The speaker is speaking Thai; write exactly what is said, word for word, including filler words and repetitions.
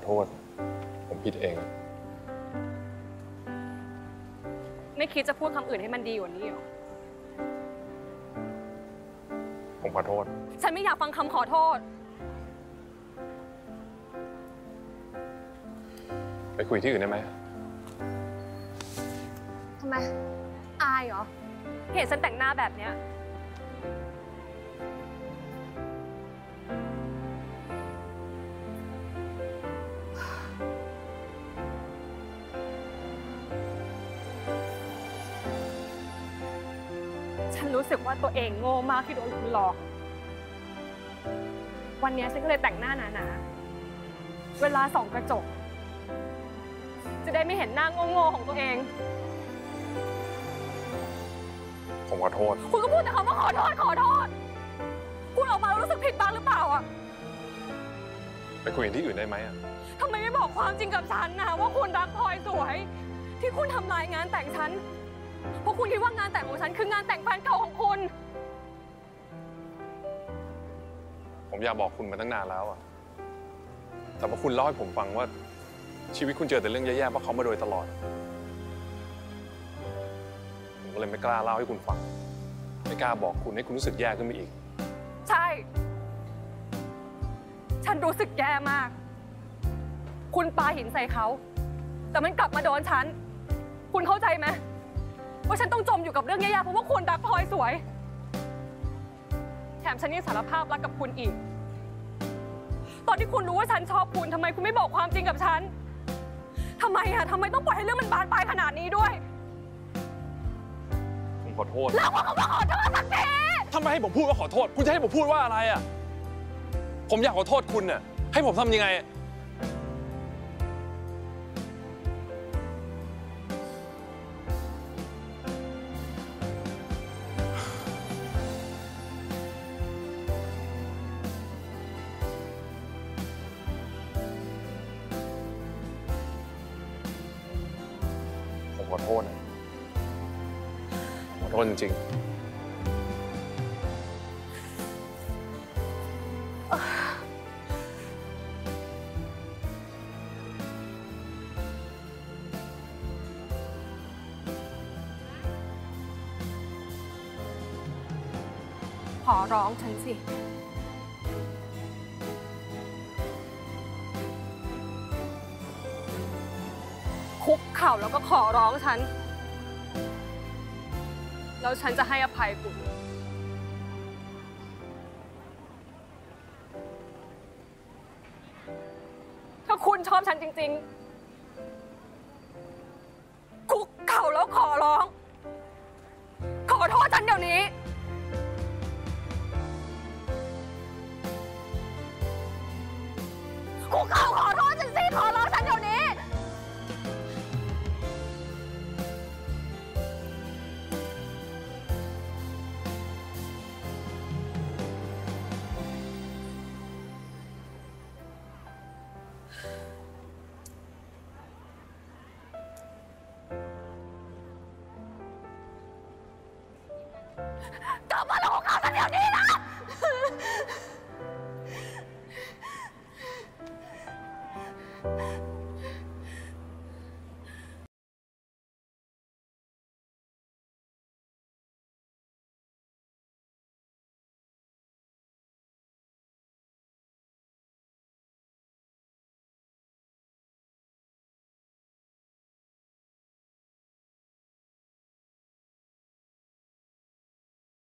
โทษผมผิดเองไม่คิดจะพูดคำอื่นให้มันดีกว่านี้หรอผมขอโทษฉันไม่อยากฟังคำขอโทษไปคุยที่อื่นได้ไหมทำไมอายเหรอเห็นฉันแต่งหน้าแบบเนี้ยฉันรู้สึกว่าตัวเองโง่มากที่โดนคุณหลอกวันนี้ฉันก็เลยแต่งหน้าหนาๆเวลาส่องกระจกจะได้ไม่เห็นหน้าโง่ๆของตัวเองผมขอโทษคุณก็พูดแต่คำว่าขอโทษขอโทษพูดออกมาแล้วรู้สึกผิดบ้างหรือเปล่าอ่ะไปคุยที่อื่นได้ไหมอ่ะทำไมไม่บอกความจริงกับฉันนะว่าคุณรักพลอยสวยที่คุณทำลายงานแต่งฉันเพราะคุณคิดว่างานแต่งของฉันคืองานแต่งแฟนเก่าของคุณผมอยากบอกคุณมาตั้งนานแล้วอ่ะแต่ว่าคุณเล่าให้ผมฟังว่าชีวิตคุณเจอแต่เรื่องแย่ๆเพราะเขามาโดยตลอดผมก็เลยไม่กล้าเล่าให้คุณฟังไม่กล้าบอกคุณให้คุณรู้สึกแย่ขึ้นไปอีกใช่ฉันรู้สึกแย่มากคุณปาหินใส่เขาแต่มันกลับมาโดนฉันคุณเข้าใจไหมว่าฉันต้องจมอยู่กับเรื่องแย่ๆเพราะว่าคุณรักพลอยสวยแถมฉันยังสารภาพรักกับคุณอีกตอนที่คุณรู้ว่าฉันชอบคุณทำไมคุณไม่บอกความจริงกับฉันทำไมอะทำไมต้องปล่อยให้เรื่องมันบานปลายขนาดนี้ด้วยผมขอโทษแล้วก็มาขอโทษสักทีทำไมให้ผมพูดว่าขอโทษคุณจะให้ผมพูดว่าอะไรอะผมอยากขอโทษคุณน่ะให้ผมทำยังไงผมขอโทษนะขอโทษจริงๆขอร้องฉันสิคุกเข่าแล้วก็ขอร้องฉันแล้วฉันจะให้อภัยคุณถ้าคุณชอบฉันจริงๆคุกเข่าแล้วขอร้องขอโทษฉันเดี๋ยวนี้คุกเข่า